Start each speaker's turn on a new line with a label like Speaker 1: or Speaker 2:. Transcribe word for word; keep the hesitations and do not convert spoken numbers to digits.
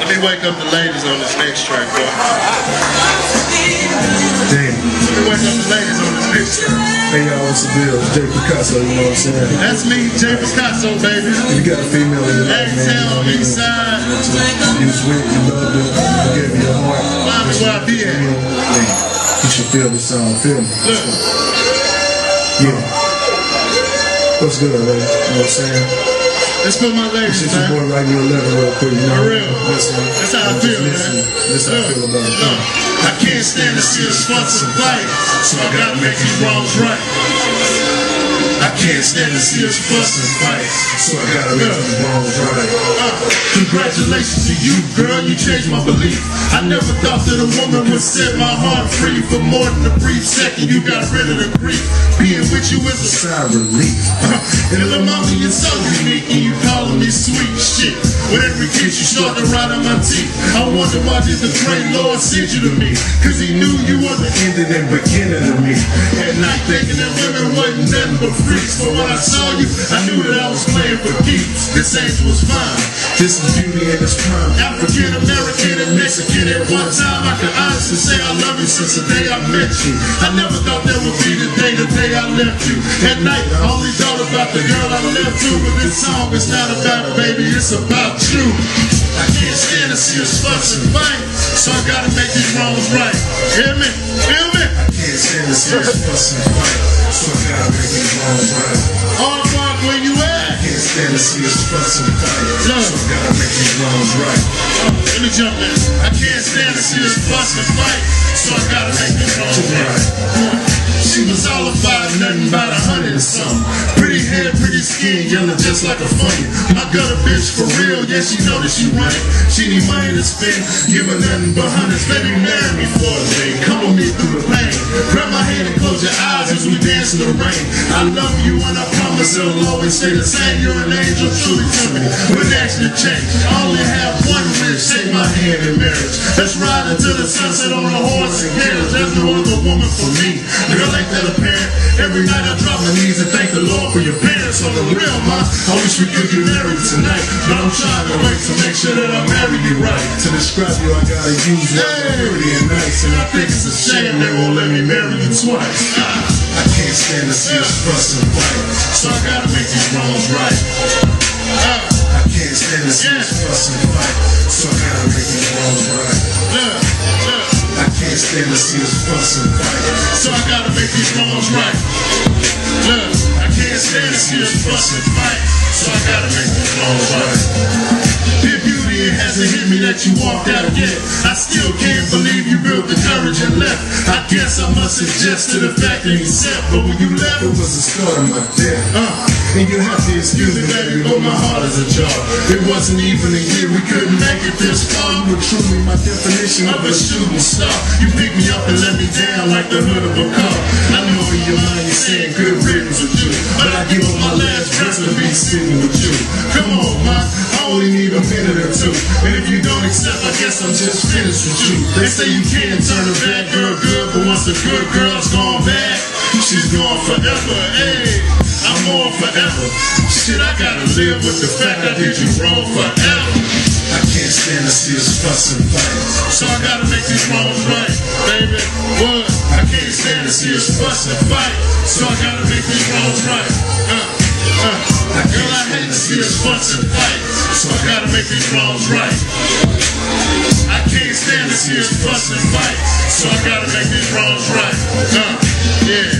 Speaker 1: Let me wake up the ladies on this next track, bro.
Speaker 2: Damn.
Speaker 1: Let me wake up the ladies on this next track.
Speaker 2: Hey y'all, what's the deal? J-Piccasso, you know what I'm saying?
Speaker 1: That's me, J-Piccasso, baby.
Speaker 2: You got a female in your life, man.
Speaker 1: Exhale, east side.
Speaker 2: You was with, you loved her, you gave me your heart.
Speaker 1: Find me where I be at.
Speaker 2: You should feel this song, feel me.
Speaker 1: Look.
Speaker 2: Yeah. What's good, man? You know what I'm saying?
Speaker 1: Let's put my ladies,
Speaker 2: It's
Speaker 1: man.
Speaker 2: your boy right here eleven real quick, you know?
Speaker 1: For real.
Speaker 2: Listen,
Speaker 1: That's how I feel, man.
Speaker 2: Listen, how I feel about it.
Speaker 1: Look, I can't stand to see us fuss and fight, so I gotta make these wrongs right. I can't stand to see us fuss and fight, so I gotta make these wrongs right. Uh, congratulations to you, girl, you changed my belief. I never thought that a woman would set my heart free. For more than a brief second, you got rid of the grief. Being with you is a sigh of relief. Uh, and little mama, you're so unique, and you calling me sweet shit. With every kiss, you start to ride on my teeth. I wonder why did the great Lord send you to me? Cause he knew you were the ending and beginning of me. At night thinking that women wasn't nothing but freaks. But when I saw you, I knew that I was playing for keeps. This angel was fine. This is beauty in its prime. African, American, and Mexican. At one time, I could honestly say I love you since the day I met you. I never thought that would be the day, the day I left you. At night, I only thought about the girl I left to. But this song is not about it, baby, it's about you. I can't stand to see us fuss and fight, so I gotta make these wrongs right. Hear me? Feel me? I can't stand to see us fuss and fight, so I gotta make these wrongs right. Aardvark, where you at? I can't stand to see us fuss and fight, so I gotta make these wrongs right. Uh, let me jump in. I can't stand to see us fuss and fight, so I gotta make these wrongs right. Uh, She was all about nothing about a hundred or something. Pretty hair, pretty skin, yellow just like a funny. I got a bitch for real, yeah, she know that she run it. She need money to spend, give her nothing but hundreds. Baby, marry me for a day, come with me through the pain. Grab my hand and close your eyes as we dance in the rain. I love you and I promise it'll always stay the same. You're an angel, truly to me, with action to change. I only have one wish, take my hand in marriage. Let's ride into the sunset on a horse and carriage. There's no other woman for me, girl, ain't that apparent? Every night I drop my knees and thank the Lord for your parents. On the real, ma, I wish we could get married tonight, but I'm trying to wait to make sure that I marry you right.
Speaker 2: To describe you, I gotta use words pretty and nice,
Speaker 1: And I think it's a shame they won't let me marry you twice. Ah,
Speaker 2: I can't stand to see us fuss and fight,
Speaker 1: so I gotta make these wrongs right. Ah,
Speaker 2: I can't stand to see us fuss and fight, so I gotta make these wrongs right.
Speaker 1: look, look.
Speaker 2: I can't stand to see us fuss and fight,
Speaker 1: So I gotta make these wrongs right. Look, I can't stand to see us fuss and fight, so I gotta make these wrongs right. Dear beauty, it hasn't hit me that you walked out yet. I still can't believe you built the courage and left. I guess I must suggest to the fact that he said, but when you left,
Speaker 2: it was the start of my death.
Speaker 1: uh, and you have to excuse me, baby, but my heart is a jar. It wasn't even a year, we couldn't make it this far.
Speaker 2: You were truly my definition
Speaker 1: of a shooting star. You picked me up and let me down like the hood of a car. I know in your mind you're saying good riddance with you, but I give up my last breath to be sitting with you. Come on, ma, I only need a minute or two, and if you don't accept, I guess I'm just finished with you. They say you can't turn a bad girl good, but once a good girl's gone bad, she's gone forever. Hey, I'm on forever. Shit, I gotta live with the fact I did you wrong forever.
Speaker 2: I can't stand to see us fuss and fight,
Speaker 1: so I gotta make these wrongs right, baby. What? I can't stand to see us fuss and fight, so I gotta make these wrongs right. Uh, uh. Girl, I hate to see us fuss and fight, so I gotta make these wrongs right. I can't stand to see us fuss and fight, so I gotta make these wrongs right. Uh, yeah.